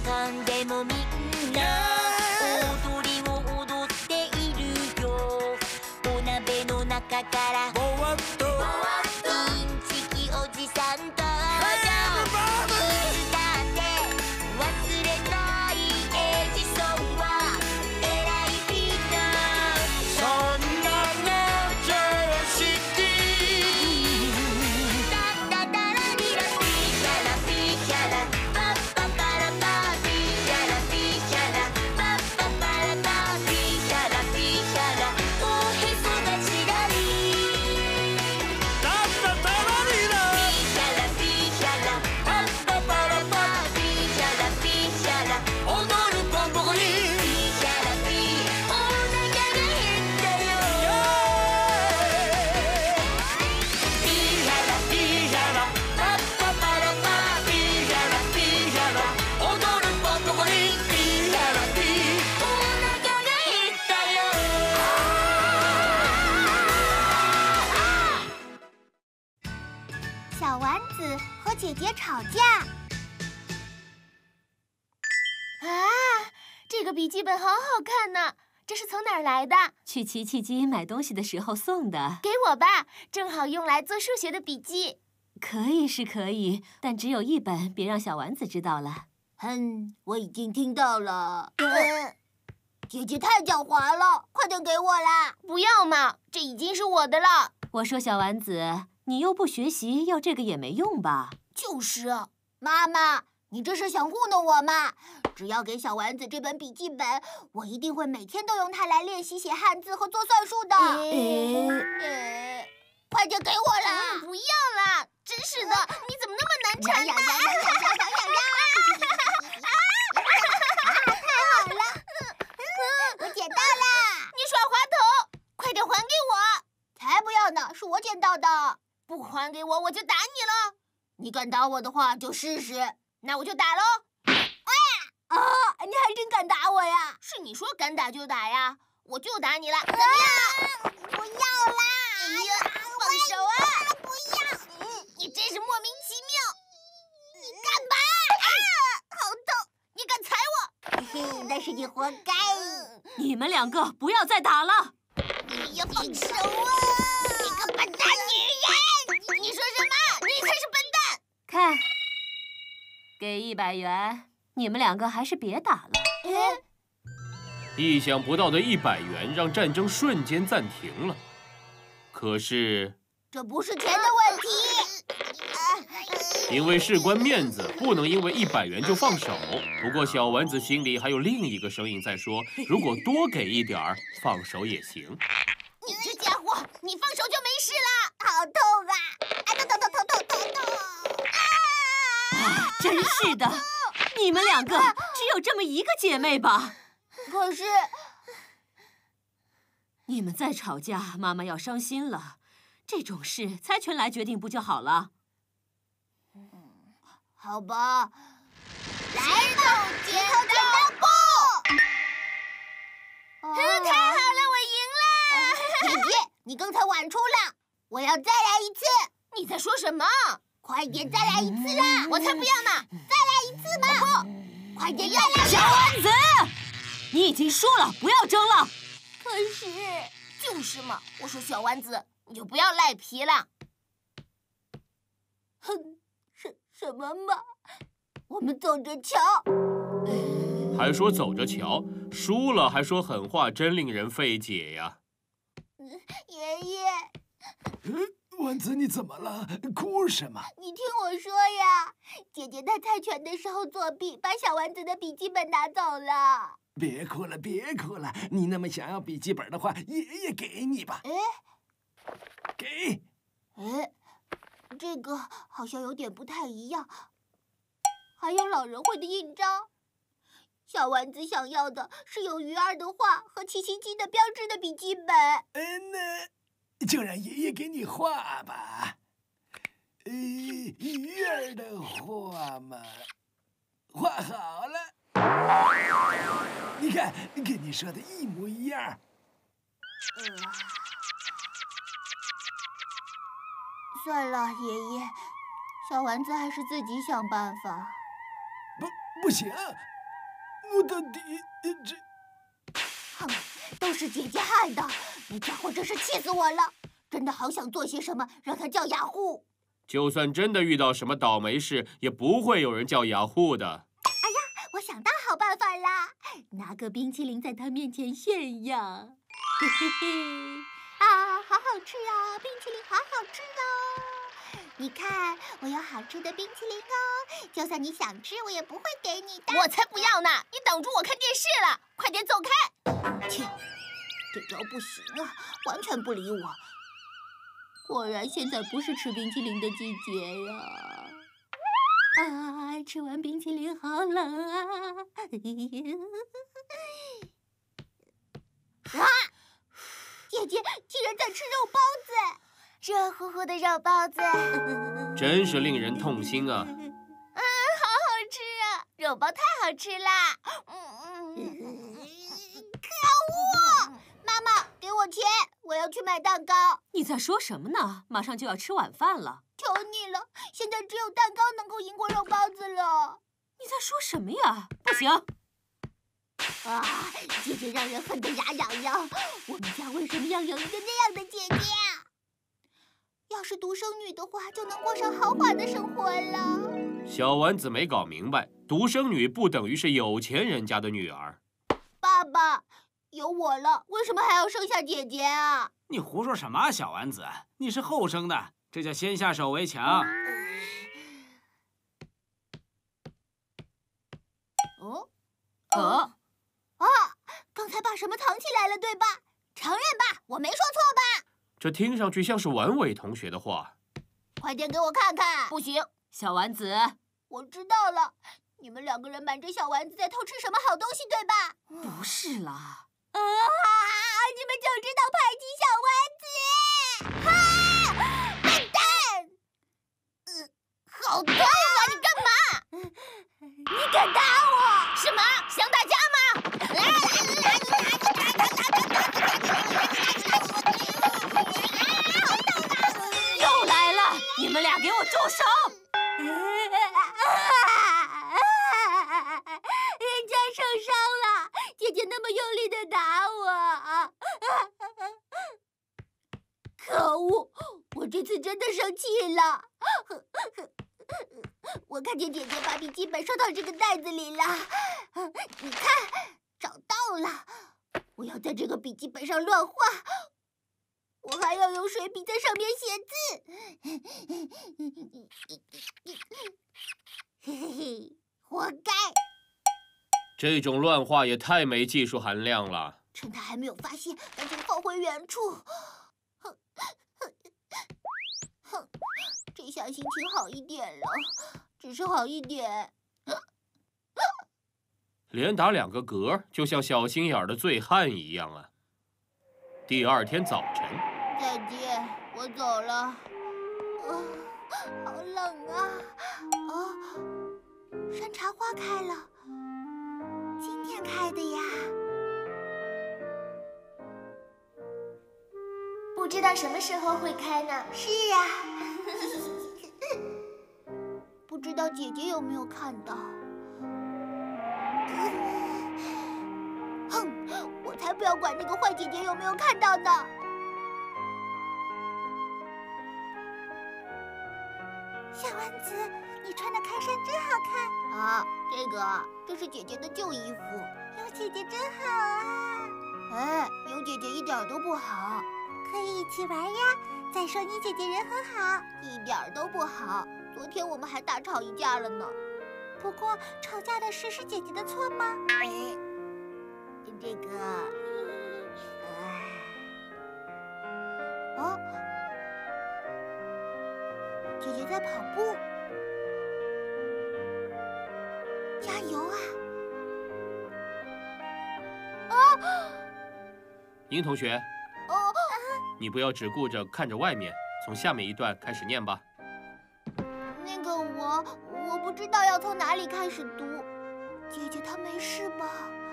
かんでもみんな踊りを踊っているよ。お鍋の中からぼわっとインチキおじさん登場。いつだって忘れないエジソンは偉い人。 そんなの常識。 タッタタラリラピーヒャラピーヒャラパッパパラパーピーヒャラピーヒャラパッパパラパーピーヒャラピーヒャラおへそがちらりタッタタラリラピーヒャラピーヒャラパッパパラパーピーヒャラピーヒャラ踊るポンポコリン。 ピーヒャラピーお腹が減ったよ。ピーヒャラピーヒャラパッパパラパーピーヒャラピーヒャラ踊るポンポコリン。ピーヒャラピーお腹が減ったよ。 小丸子和姐姐吵架。这个笔记本好好看呢，这是从哪儿来的？ 去奇奇鸡买东西的时候送的。 给我吧，正好用来做数学的笔记。 可以是可以，但只有一本，别让小丸子知道了。 我已经听到了。姐姐太狡猾了，快点给我啦！ 不要嘛，这已经是我的了。 我说小丸子，你又不学习，要这个也没用吧？ 就是妈妈，你这是想糊弄我吗？只要给小丸子这本笔记本，我一定会每天都用它来练习写汉字和做算术的。快点给我啦！ 不要啦！真是的，你怎么那么难缠呢？ 太好了，我捡到啦！ 你耍滑头，快点还给我！ 才不要呢，是我捡到的。 不还给我，我就打你了。 你敢打我的话，就试试。 那我就打喽。 你还真敢打我呀？ 是你说敢打就打呀，我就打你了，怎么样？ 不要啦！ 哎呀，放手啊！ 不要！ 你真是莫名其妙！你干嘛？好痛！你敢踩我？ 那是你活该。 你们两个不要再打了！ 你要放手啊！你个笨蛋女人！你说什么？你才是笨蛋！ 看，给100元。你们两个还是别打了。 意想不到的100元让战争瞬间暂停了。可是， 这不是钱的问题。 因为事关面子，不能因为100元就放手。不过小丸子心里还有另一个声音在说：如果多给一点儿，放手也行。 你这家伙，你放手就没事了。 好痛啊！痛！ 真是的。你们两个只有这么一个姐妹吧？ 可是， 你们再吵架，妈妈要伤心了。这种事猜拳来决定不就好了？ 好吧。来吧，剪刀布！ 太好了，我赢了！ 姐姐，你刚才晚出了，我要再来一次。 你在说什么？ 快点再来一次啦！ 我才不要呢！ 再来一次嘛！不，快点再来！ 小丸子，你已经输了，不要争了。 可是， 就是嘛，我说小丸子，你就不要赖皮了。 哼，什么嘛？我们走着瞧。 还说走着瞧，输了还说狠话，真令人费解呀。 爷爷。 丸子，你怎么了？哭什么？ 你听我说呀，姐姐在猜拳的时候作弊，把小丸子的笔记本拿走了。 别哭了，别哭了，你那么想要笔记本的话，爷爷给你吧。给。 这个好像有点不太一样，还有老人会的印章。小丸子想要的是有鱼儿的画和奇奇鸡的标志的笔记本。 那就让爷爷给你画吧。鱼儿的画嘛，画好了。你看，跟你说的一模一样。 算了，爷爷，小丸子还是自己想办法。 不行， 我到底这…… 哼，都是姐姐害的！那家伙真是气死我了！真的好想做些什么让他叫雅虎。 就算真的遇到什么倒霉事，也不会有人叫雅虎的。 我想到好办法啦！拿个冰淇淋在他面前炫耀，嘿嘿嘿！啊，好好吃啊，冰淇淋好好吃哦！你看，我有好吃的冰淇淋哦，就算你想吃，我也不会给你的。 我才不要呢！你挡住我看电视了，快点走开！ 切，这招不行啊，完全不理我。果然，现在不是吃冰淇淋的季节呀！啊，吃完冰淇淋好冷啊！啊！姐姐竟然在吃肉包子， 热乎乎的肉包子， 真是令人痛心啊！ 好好吃啊！肉包太好吃啦！ 可恶！妈妈，给我钱，我要去买蛋糕。 你在说什么呢？马上就要吃晚饭了。 求你了，现在只有蛋糕能够赢过肉包子了。 你在说什么呀？不行！ 啊，姐姐让人恨得牙痒痒。我们家为什么要有一个那样的姐姐啊？要是独生女的话，就能过上豪华的生活了。 小丸子没搞明白，独生女不等于是有钱人家的女儿。 爸爸，有我了，为什么还要生下姐姐啊？ 你胡说什么，小丸子？你是后生的，这叫先下手为强。 刚才把什么藏起来了，对吧？承认吧，我没说错吧？ 这听上去像是丸尾同学的话。 快点给我看看！ 不行， 小丸子， 我知道了，你们两个人瞒着小丸子在偷吃什么好东西，对吧？ 不是啦。 啊！你们就知道排挤小丸子！啊！笨蛋！ 好痛啊！你干嘛？ 你敢打我？ 什么？想打架吗？ 又来了！你们俩给我住手！ 人家受伤了，姐姐那么用力的打我。可恶！我这次真的生气了。我看见姐姐把笔记本收到这个袋子里了，你看，找到了。我要在这个笔记本上乱画，我还要用水笔在上面写字。嘿嘿嘿，活该！ 这种乱画也太没技术含量了。 趁他还没有发现，赶紧放回原处。哼，这下心情好一点了，只是好一点。 连打2个嗝，就像小心眼儿的醉汉一样啊！第2天早晨， 再见，我走了。好冷啊！山茶花开了，今天开的呀。 不知道什么时候会开呢？ 是啊。不知道姐姐有没有看到？哼，我才不要管那个坏姐姐有没有看到呢！小丸子，你穿的开衫真好看啊！这是姐姐的旧衣服。有姐姐真好啊！哎，有姐姐一点都不好。可以一起玩呀！再说你姐姐人很好，一点都不好。昨天我们还大吵一架了呢。不过吵架的事是姐姐的错吗？这个，姐姐在跑步，加油啊！ 殷同学，你不要只顾着看着外面，从下面一段开始念吧。 那个我不知道要从哪里开始读。姐姐她没事吧？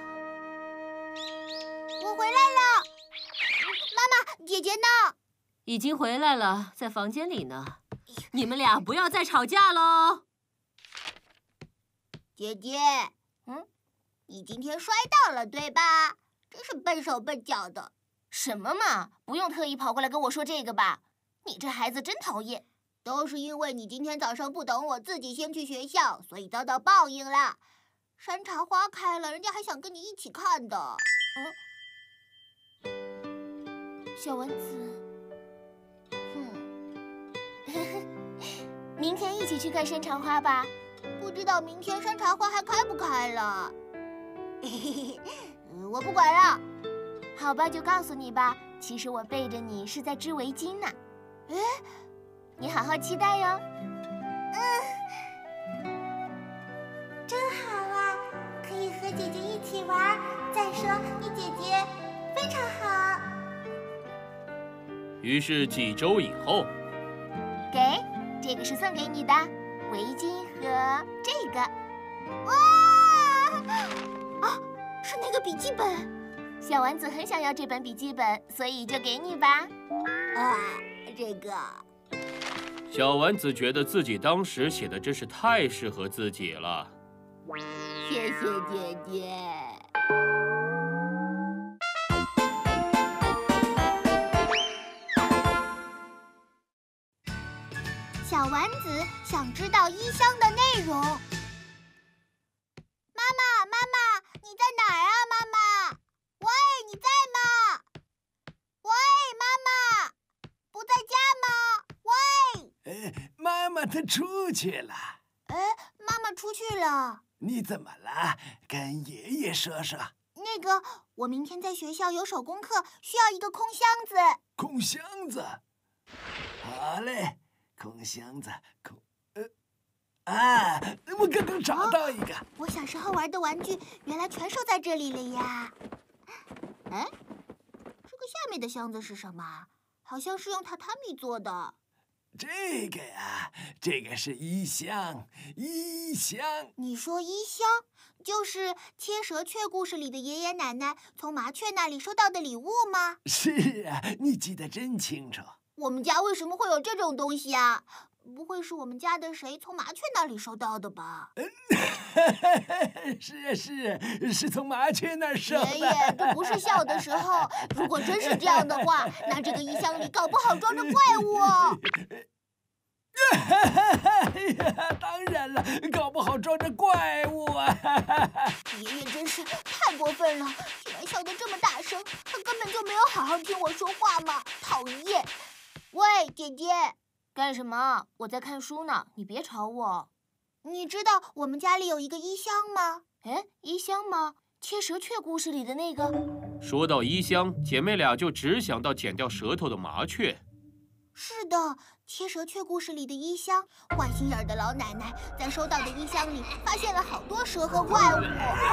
我回来了，妈妈，姐姐呢？ 已经回来了，在房间里呢。你们俩不要再吵架喽。 姐姐， 你今天摔倒了，对吧？真是笨手笨脚的。 什么嘛，不用特意跑过来跟我说这个吧？你这孩子真讨厌。 都是因为你今天早上不等我自己先去学校，所以遭到报应了。山茶花开了，人家还想跟你一起看的。 小丸子，明天一起去看山茶花吧。 不知道明天山茶花还开不开了。我不管了。 好吧，就告诉你吧。其实我背着你是在织围巾呢。 哎， 你好好期待哟。 真好啊，可以和姐姐一起玩。再说你姐姐非常好。 于是几周以后， 给，这个是送给你的围巾和这个。 哇！啊，是那个笔记本。 小丸子很想要这本笔记本，所以就给你吧。 啊，这个。 小丸子觉得自己当时写的真是太适合自己了。 谢谢姐姐。小丸子想知道衣箱的内容。妈妈，妈妈，你在哪儿啊？妈妈，喂，你在吗？喂，妈妈，不在家吗？喂。 妈妈她出去了。 哎，妈妈出去了。 你怎么了？跟爷爷说说。 那个，我明天在学校有手工课，需要一个空箱子。 空箱子。好嘞，空箱子，我刚刚找到一个。 我小时候玩的玩具，原来全收在这里了呀。哎，这个下面的箱子是什么？好像是用榻榻米做的。 这个呀，这个是衣箱，衣箱。 你说衣箱，就是《切蛇雀》故事里的爷爷奶奶从麻雀那里收到的礼物吗？ 是啊，你记得真清楚。 我们家为什么会有这种东西啊？不会是我们家的谁从麻雀那里收到的吧？ 是从麻雀那儿收的。 爷爷，这不是笑的时候。如果真是这样的话，那这个衣箱里搞不好装着怪物哦。 当然了，搞不好装着怪物啊！ 爷爷真是太过分了，竟然笑得这么大声，他根本就没有好好听我说话嘛！讨厌！喂，姐姐。 干什么？我在看书呢，你别吵我。 你知道我们家里有一个衣箱吗？ 哎，衣箱吗？切蛇雀故事里的那个。 说到衣箱，姐妹俩就只想到剪掉舌头的麻雀。 是的，切蛇雀故事里的衣箱，坏心眼的老奶奶在收到的衣箱里发现了好多蛇和怪物。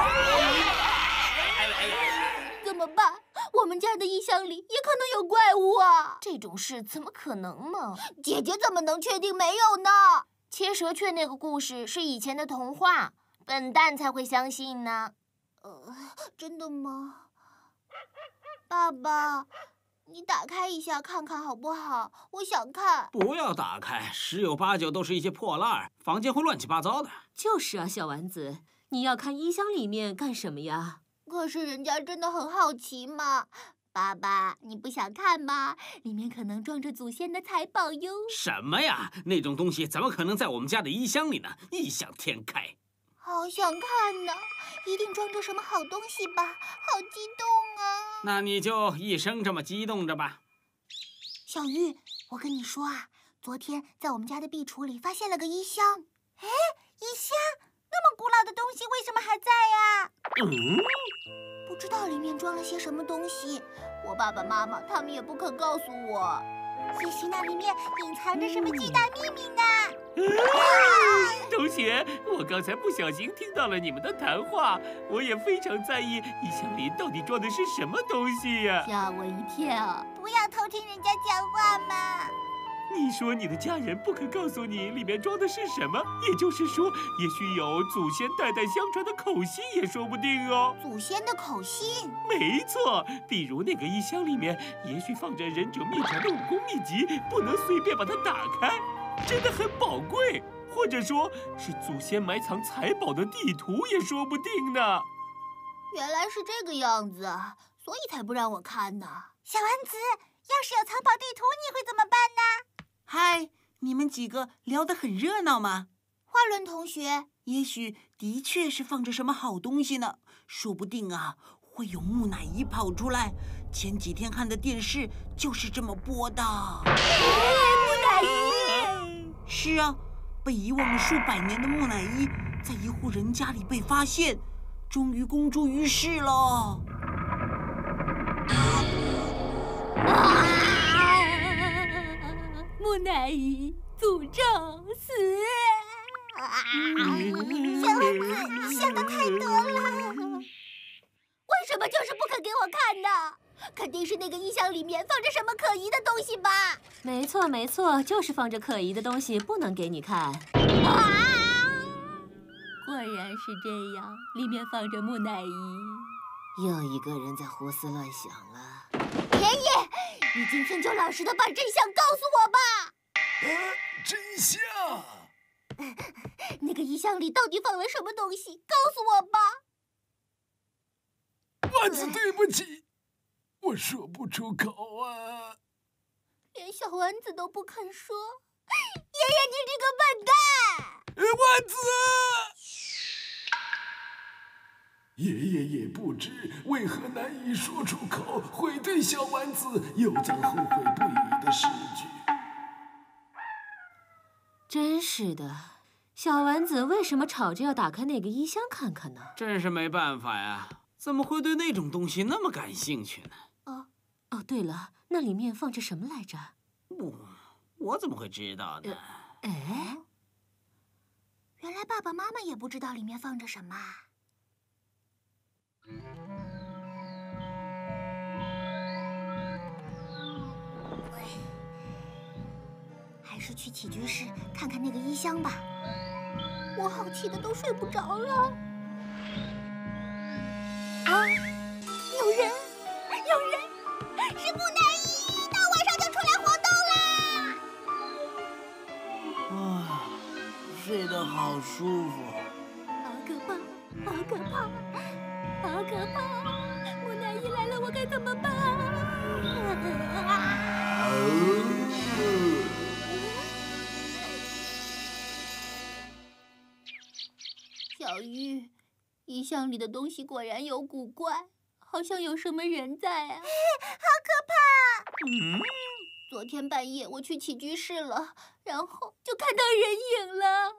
怎么办？我们家的衣箱里也可能有怪物啊！ 这种事怎么可能呢？ 姐姐怎么能确定没有呢？ 切蛇雀那个故事是以前的童话，笨蛋才会相信呢。 真的吗？爸爸，你打开一下看看好不好？我想看。 不要打开，十有八九都是一些破烂，房间会乱七八糟的。 就是啊，小丸子，你要看衣箱里面干什么呀？ 可是人家真的很好奇嘛。爸爸，你不想看吗？里面可能装着祖先的财宝哟。 什么呀？那种东西怎么可能在我们家的衣箱里呢？异想天开。 好想看呢，一定装着什么好东西吧？好激动啊！ 那你就一生这么激动着吧。 小玉，我跟你说啊，昨天在我们家的壁橱里发现了个衣箱。哎，衣箱？那么古老的东西为什么还在呀？不知道里面装了些什么东西，我爸爸妈妈他们也不肯告诉我。也许那里面隐藏着什么巨大秘密呢？ 同学，我刚才不小心听到了你们的谈话，我也非常在意衣箱里到底装的是什么东西呀！ 吓我一跳！不要偷听人家讲话嘛！ 你说你的家人不肯告诉你里面装的是什么，也就是说，也许有祖先代代相传的口信也说不定哦。 祖先的口信？ 没错，比如那个衣箱里面，也许放着忍者秘传的武功秘籍，不能随便把它打开，真的很宝贵。或者说是祖先埋藏财宝的地图也说不定呢。 原来是这个样子，所以才不让我看呢。 小丸子，要是有藏宝地图，你会怎么办呢？ 嗨，你们几个聊得很热闹吗？ 花轮同学， 也许的确是放着什么好东西呢，说不定啊，会有木乃伊跑出来。前几天看的电视就是这么播的。 木乃伊！ 是啊，被遗忘了数百年的木乃伊，在一户人家里被发现，终于公诸于世了。 木乃伊诅咒死！ 小丸子，你想的太多了。 为什么就是不肯给我看呢？肯定是那个衣箱里面放着什么可疑的东西吧？ 没错，没错，就是放着可疑的东西，不能给你看。果然是这样，里面放着木乃伊。又一个人在胡思乱想了。 爷爷，你今天就老实的把真相告诉我吧。 真相？ 那个衣箱里到底放了什么东西？告诉我吧。 丸子，对不起，我说不出口啊。 连小丸子都不肯说，爷爷你这个笨蛋！ 丸子，爷爷也不知为何难以说出口，会对小丸子有遭后悔不已的事迹。 真是的，小丸子为什么吵着要打开那个衣箱看看呢？ 真是没办法呀，怎么会对那种东西那么感兴趣呢？ 哦，对了，那里面放着什么来着？ 我怎么会知道呢？ 哎， 原来爸爸妈妈也不知道里面放着什么。还是去起居室看看那个衣箱吧，我好奇的都睡不着了。啊！有人！是木乃伊，到晚上就出来活动啦！ 啊，睡得好舒服。 好可怕！好可怕！好可怕！木乃伊来了，我该怎么办？小玉，衣箱里的东西果然有古怪，好像有什么人在啊！ 好可怕！ 昨天半夜我去起居室了，然后就看到人影了。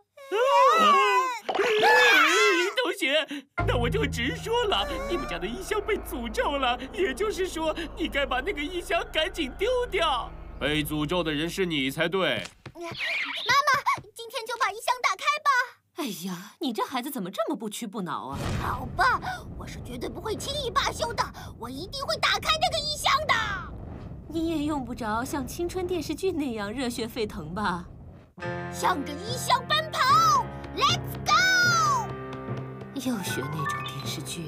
林同学，那我就直说了，你们家的衣箱被诅咒了，也就是说，你该把那个衣箱赶紧丢掉。被诅咒的人是你才对。 妈妈，今天就把衣箱打开吧。 哎呀，你这孩子怎么这么不屈不挠啊？ 好吧，我是绝对不会轻易罢休的，我一定会打开这个衣箱的。 你也用不着像青春电视剧那样热血沸腾吧？ 向着衣箱奔跑 ，Let's go！ 又学那种电视剧。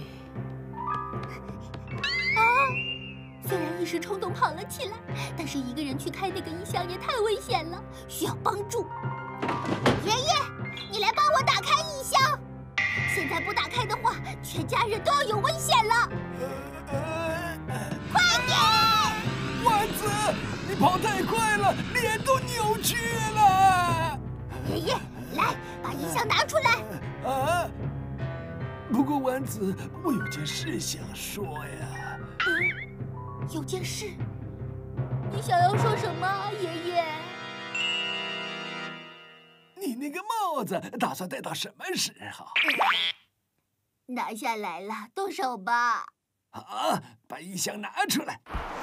虽然一时冲动跑了起来，但是一个人去开那个衣箱也太危险了，需要帮助。爷爷，你来帮我打开衣箱。现在不打开的话，全家人都要有危险了。快点！ 丸子，你跑太快了，脸都扭曲了。 爷爷，来，把衣箱拿出来。 啊！不过丸子，我有件事想说呀。 有件事，你想要说什么，爷爷？ 你那个帽子打算戴到什么时候？ 拿下来了，动手吧。 好，把衣箱拿出来。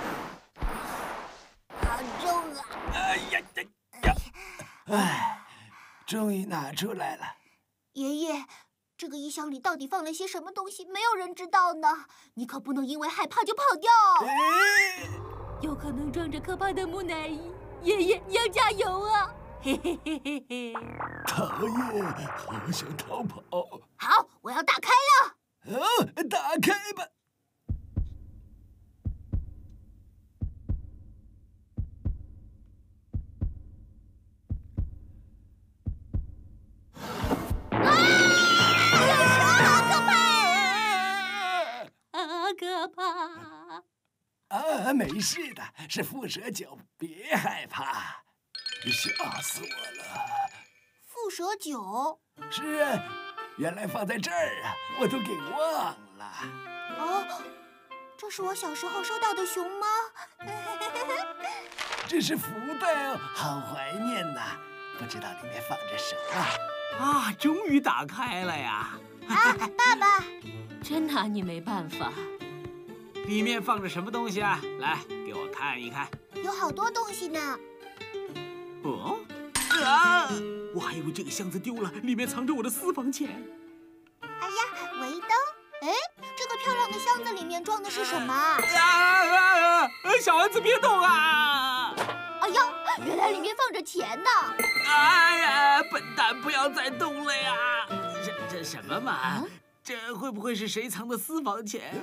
好重啊！ 哎呀呀！哎，终于拿出来了。 爷爷，这个衣箱里到底放了些什么东西？没有人知道呢。你可不能因为害怕就跑掉。 有可能装着可怕的木乃伊，爷爷你要加油啊！嘿嘿嘿嘿嘿。 讨厌，好想逃跑。 好，我要打开了。 好，打开吧。 没事的，是蝮蛇酒，别害怕。吓死我了！ 蝮蛇酒？ 是啊，原来放在这儿啊，我都给忘了。 哦，这是我小时候收到的熊猫。 这是福袋哦，好怀念呐！不知道里面放着什么。 啊，终于打开了呀！ 啊，爸爸， 真拿你没办法。 里面放着什么东西啊？来，给我看一看。 有好多东西呢。 哦，啊！我还以为这个箱子丢了，里面藏着我的私房钱。 哎呀，围灯！哎，这个漂亮的箱子里面装的是什么？ 小丸子别动啊！ 哎呀，原来里面放着钱呢！ 哎呀，笨蛋，不要再动了呀！这什么嘛？这会不会是谁藏的私房钱？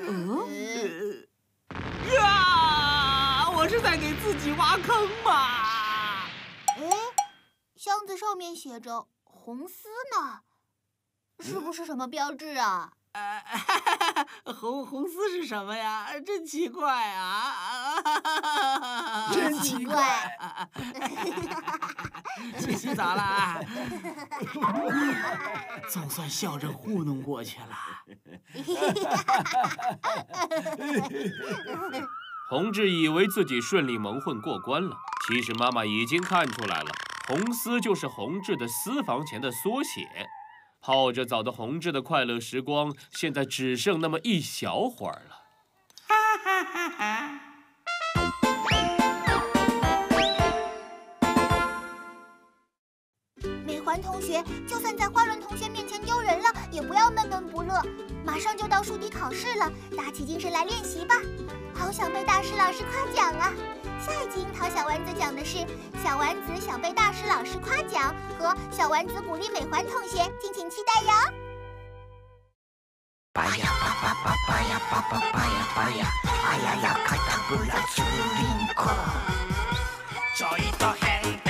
我是在给自己挖坑嘛！ 哎，箱子上面写着“红丝”呢，是不是什么标志啊？ 红丝是什么呀？真奇怪啊！ 真奇怪！ 去洗澡了，总算笑着糊弄过去了。 弘志以为自己顺利蒙混过关了，其实妈妈已经看出来了，红丝就是弘志的私房钱的缩写。泡着澡的弘志的快乐时光，现在只剩那么一小会儿了。 美环同学，就算在花轮同学面前丢人了，也不要闷闷不乐。马上就到竖笛考试了，打起精神来练习吧。好想被大师老师夸奖啊！下一集樱桃小丸子讲的是小丸子想被大师老师夸奖和小丸子鼓励美环同学，敬请期待哟。 巴呀巴巴巴巴呀巴巴巴呀巴呀，哎呀呀，快打不了竹林口，这一道黑。